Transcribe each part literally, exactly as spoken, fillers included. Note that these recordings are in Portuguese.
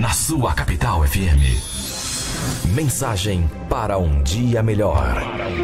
na sua Capital F M. Mensagem para um dia melhor.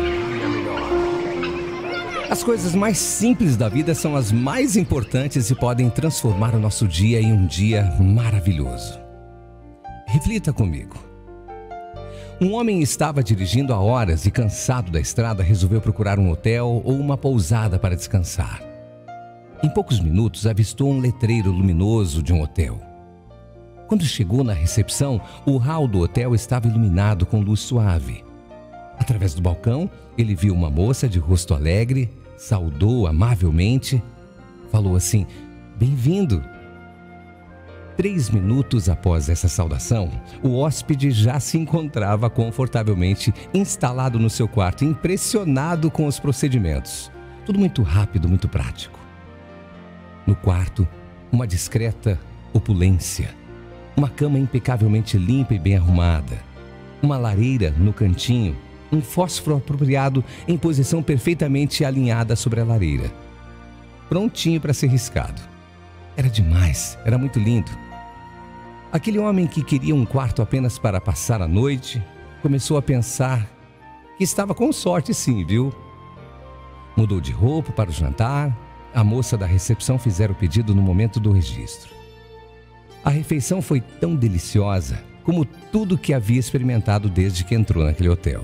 As coisas mais simples da vida são as mais importantes e podem transformar o nosso dia em um dia maravilhoso. Reflita comigo. Um homem estava dirigindo há horas e, cansado da estrada, resolveu procurar um hotel ou uma pousada para descansar. Em poucos minutos, avistou um letreiro luminoso de um hotel. Quando chegou na recepção, o hall do hotel estava iluminado com luz suave. Através do balcão, ele viu uma moça de rosto alegre, saudou amavelmente, falou assim: "Bem-vindo." Três minutos após essa saudação, o hóspede já se encontrava confortavelmente instalado no seu quarto, impressionado com os procedimentos. Tudo muito rápido, muito prático. No quarto, uma discreta opulência, uma cama impecavelmente limpa e bem arrumada, uma lareira no cantinho, um fósforo apropriado em posição perfeitamente alinhada sobre a lareira, prontinho para ser riscado. Era demais, era muito lindo. Aquele homem que queria um quarto apenas para passar a noite, começou a pensar que estava com sorte sim, viu? Mudou de roupa para o jantar. A moça da recepção fizera o pedido no momento do registro. A refeição foi tão deliciosa como tudo que havia experimentado desde que entrou naquele hotel.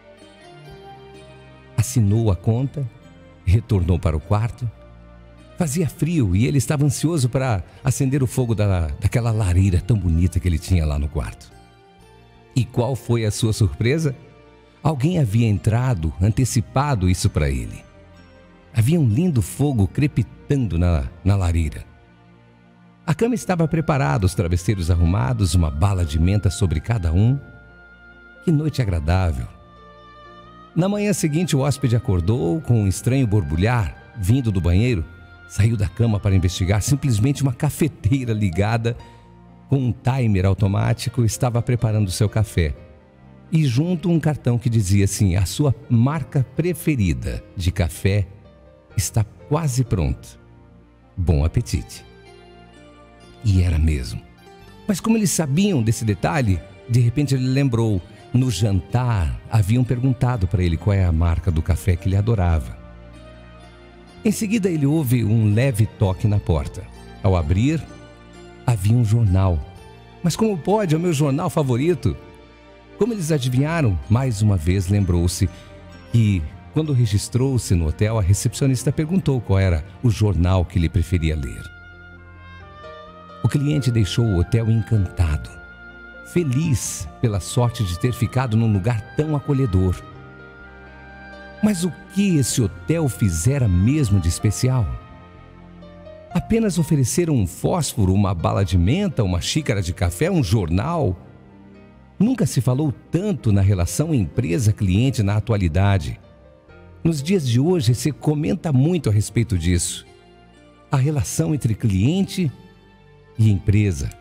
Assinou a conta, retornou para o quarto. Fazia frio e ele estava ansioso para acender o fogo da, daquela lareira tão bonita que ele tinha lá no quarto. E qual foi a sua surpresa? Alguém havia entrado, antecipado isso para ele. Havia um lindo fogo crepitando na, na lareira. A cama estava preparada, os travesseiros arrumados, uma bala de menta sobre cada um. Que noite agradável! Na manhã seguinte, o hóspede acordou com um estranho borbulhar vindo do banheiro. Saiu da cama para investigar. Simplesmente uma cafeteira ligada com um timer automático estava preparando seu café. E junto um cartão que dizia assim: a sua marca preferida de café está quase pronta. Bom apetite. E era mesmo. Mas como eles sabiam desse detalhe, de repente ele lembrou. No jantar, haviam perguntado para ele qual é a marca do café que ele adorava. Em seguida, ele ouve um leve toque na porta. Ao abrir, havia um jornal. Mas como pode? É o meu jornal favorito. Como eles adivinharam? Mais uma vez lembrou-se que, quando registrou-se no hotel, a recepcionista perguntou qual era o jornal que ele preferia ler. O cliente deixou o hotel encantado, feliz pela sorte de ter ficado num lugar tão acolhedor. Mas o que esse hotel fizera mesmo de especial? Apenas ofereceram um fósforo, uma bala de menta, uma xícara de café, um jornal? Nunca se falou tanto na relação empresa-cliente na atualidade. Nos dias de hoje, se comenta muito a respeito disso. A relação entre cliente e empresa.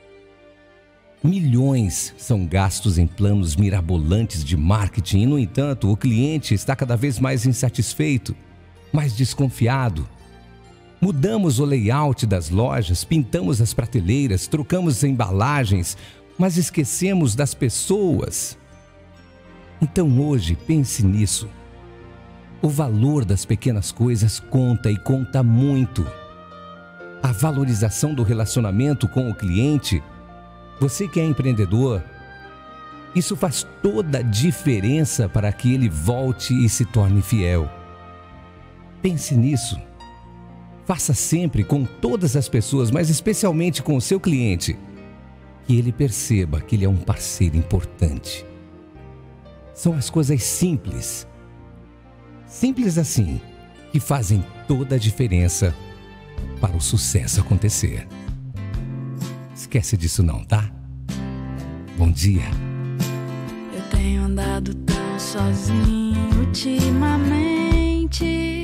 Milhões são gastos em planos mirabolantes de marketing e, no entanto, o cliente está cada vez mais insatisfeito, mais desconfiado. Mudamos o layout das lojas, pintamos as prateleiras, trocamos as embalagens, mas esquecemos das pessoas. Então hoje, pense nisso. O valor das pequenas coisas conta e conta muito. A valorização do relacionamento com o cliente. Você que é empreendedor, isso faz toda a diferença para que ele volte e se torne fiel. Pense nisso. Faça sempre com todas as pessoas, mas especialmente com o seu cliente, que ele perceba que ele é um parceiro importante. São as coisas simples, simples assim, que fazem toda a diferença para o sucesso acontecer. Esquece disso não, tá? Bom dia. Eu tenho andado tão sozinho ultimamente.